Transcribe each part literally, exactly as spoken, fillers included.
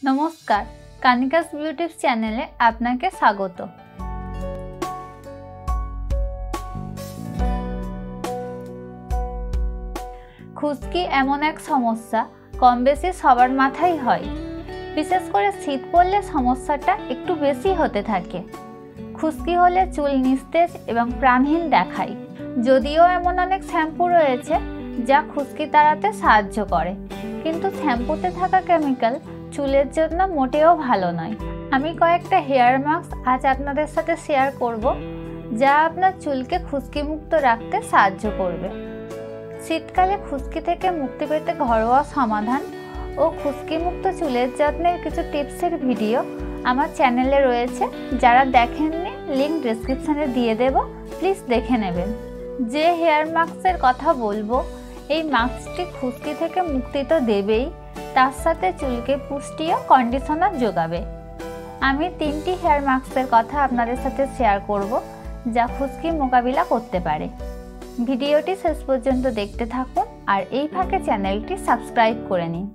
नमस्कार कानिकास बिউটি चैनेले आपनाके स्वागत। खुशकी एमन एक समस्या कम बेशी सबार माथाय हय, विशेष करे शीत पड़ले समस्याटा एकटू बेशी होते थाके। खुशकी होले चुल निस्तेज एवं प्राणहीन देखाय, यदिओ एमन अनेक शैम्पू रयेछे जा खुशकी ताड़ाते साहाज्य करे, किन्तु शैम्पूते थाका केमिकल चुलेर जन्य मोटेओ भालो नय। आमी कयेकटा हेयर मास्क आज आपनादेर साथे शेयर करब जा आपनार चुलके खुशकी मुक्त राखते साहाज्य करबे। शीतकाले खुशकी थेके मुक्ति पेते घरोया समाधान ओ खुशकी मुक्त चुलेर जत्नेर किछु टिप्सेर भिडियो आमार चैनेले रयेछे, जारा देखेननि लिंक डेसक्रिपशने दिये देब, प्लिज देखे नेबेन। जे हेयर मास्केर कथा बोलबो এই মাস্কটি খুশকি থেকে মুক্তি তো দেবেই, তার সাথে চুলকে পুষ্টি ও কন্ডিশনার যোগাবে। আমি তিনটি হেয়ার মাস্কের কথা আপনাদের সাথে শেয়ার করব যা খুশকি মোকাবিলা করতে পারে। ভিডিওটি শেষ পর্যন্ত দেখতে থাকুন আর এই ফাঁকে চ্যানেলটি সাবস্ক্রাইব করে নিন।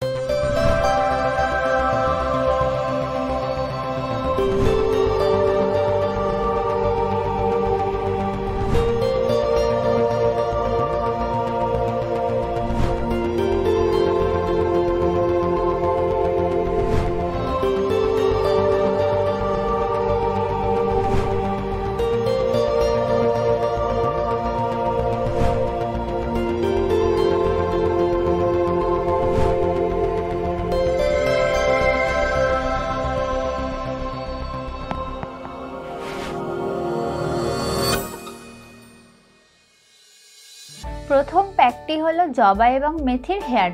प्रथम पैकटी हलो जबा एवं मेथिर हेयर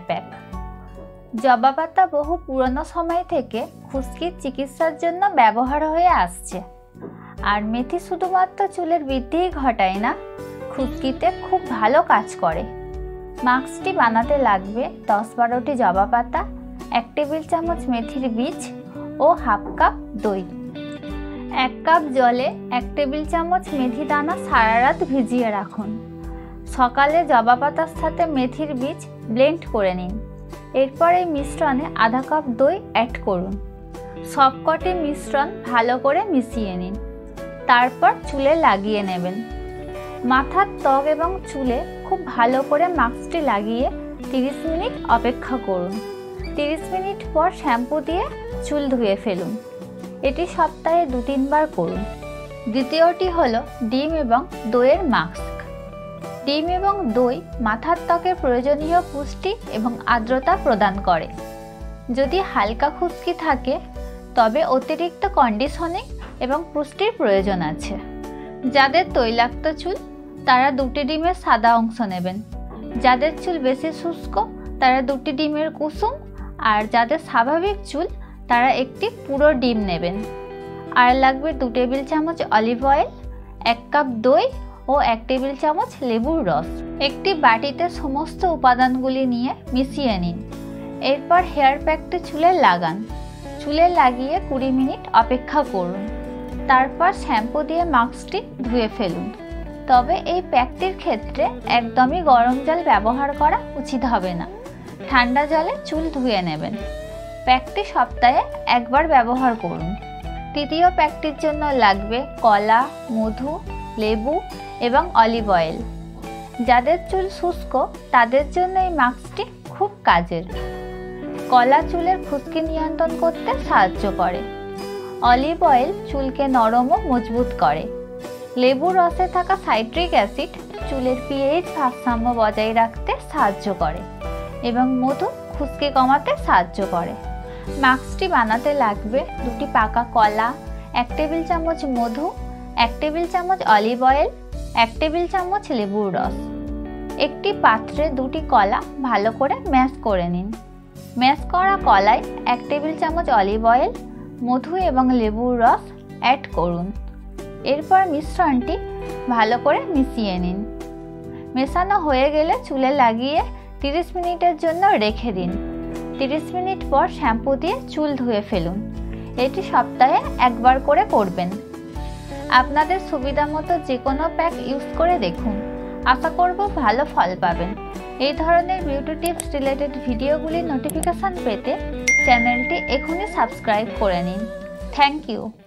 पैक। जबा पाता बहु पुरानो समय थेके खुशकी चिकित्सार जन्य व्यवहार हये आसछे और मेथी शुधुमात्र चुलेर बृद्धि घटाय ना, खुशकीते खूब भालो काज करे। मास्कटी बानाते लागबे दस बारोटी जबा पाता, एक टेबिल चामच मेथिर बीज और हाफ कप दई। एक कप जले एक टेबिल चामच मेथी दाना सारा रात भिजिए राखुन। सकाले जबा पातार साथे मेथिर बीज ब्लेंड करे निन। एरपर এই मिश्रणे आधा कप दई एड करुन। सबकटी मिश्रण भालो करे मिशिए निन, तारपर चुले लागिए नेबेन। माथार त्वक एवं चुले खूब भालो करे मास्कटी लागिए तीस मिनिट अपेक्षा करुन। तीस मिनिट पर शैम्पू दिए चुल धुए फेलुन। एटी सप्ताहे दो तीन बार करुन। द्वितीयटी हलो डिम एवं दইয়ের मास्क। ডিম এবং দই মাথার ত্বকের প্রয়োজনীয় পুষ্টি এবং আর্দ্রতা প্রদান করে। যদি হালকা খুশকি থাকে তবে অতিরিক্ত কন্ডিশনিং এবং পুষ্টির প্রয়োজন আছে। যাদের তৈলাক্ত চুল তারা দুটি ডিমের সাদা অংশ নেবেন। যাদের চুল বেশি শুষ্ক তারা দুটি ডিমের কুসুম, আর যাদের স্বাভাবিক চুল তারা একটি পুরো ডিম নেবেন। আর লাগবে দু টেবিল চামচ অলিভ অয়েল, এক কাপ দই ও এক টেবিল চামচ লেবুর রস। একটি বাটিতে সমস্ত উপাদানগুলি নিয়ে মিশিয়ে নিন। এরপর হেয়ার প্যাকটি চুলে লাগান। চুলে লাগিয়ে কুড়ি মিনিট অপেক্ষা করুন। তারপর শ্যাম্পু দিয়ে মাস্কটি ধুয়ে ফেলুন। তবে এই প্যাকটির ক্ষেত্রে একদমই গরম জল ব্যবহার করা উচিত হবে না, ঠান্ডা জলে চুল ধুয়ে নেবেন। প্যাকটি সপ্তাহে একবার ব্যবহার করুন। তৃতীয় প্যাকটির জন্য লাগবে কলা, মধু, লেবু এবং অলিভ অয়েল। যাদের চুল শুষ্ক তাদের জন্য এই মাস্কটি খুব কাজের। কলা চুলের খুশকি নিয়ন্ত্রণ করতে সাহায্য করে। অলিভ অয়েল চুলকে নরম ও মজবুত করে। লেবুর রসে থাকা সাইট্রিক অ্যাসিড চুলের পিএইচ ভারসাম্য বজায় রাখতে সাহায্য করে এবং মধু খুশকি কমাতে সাহায্য করে। মাস্কটি বানাতে লাগবে দুটি পাকা কলা, এক টেবিল চামচ মধু, এক টেবিল চামচ অলিভ অয়েল, এক টেবিল চামচ লেবুর রস। একটি পাত্রে দুটি কলা ভালো করে ম্যাশ করে নিন। ম্যাশ করা কলায় এক টেবিল চামচ অলিভ অয়েল, মধু এবং লেবুর রস অ্যাড করুন। এরপর মিশ্রণটি ভালো করে মিশিয়ে নিন। মেশানো হয়ে গেলে চুলে লাগিয়ে তিরিশ মিনিটের জন্য রেখে দিন। তিরিশ মিনিট পর শ্যাম্পু দিয়ে চুল ধুয়ে ফেলুন। এটি সপ্তাহে একবার করে করবেন। আপনাদের সুবিধা মতো যে কোনো প্যাক ইউজ করে দেখুন, আশা করব ভালো ফল পাবেন। এই ধরনের বিউটি টিপস রিলেটেড ভিডিওগুলির নোটিফিকেশন পেতে চ্যানেলটি এখনই সাবস্ক্রাইব করে নিন। Thank you.